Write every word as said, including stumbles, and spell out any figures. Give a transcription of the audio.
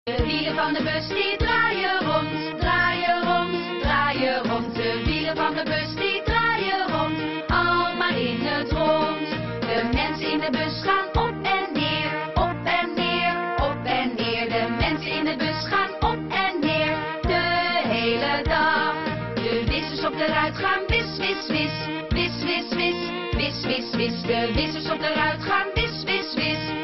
De wielen van de bus die draaien rond, draaien rond, draaien rond. De wielen van de bus die draaien rond, allemaal in het rond. De mensen in de bus gaan op en neer, op en neer, op en neer. De mensen in de bus gaan op en neer, de hele dag. De wissers op de ruit gaan wis, wis, wis, wis, wis, wis, wis, wis, wis. De wissers op de ruit gaan wis, wis, wis.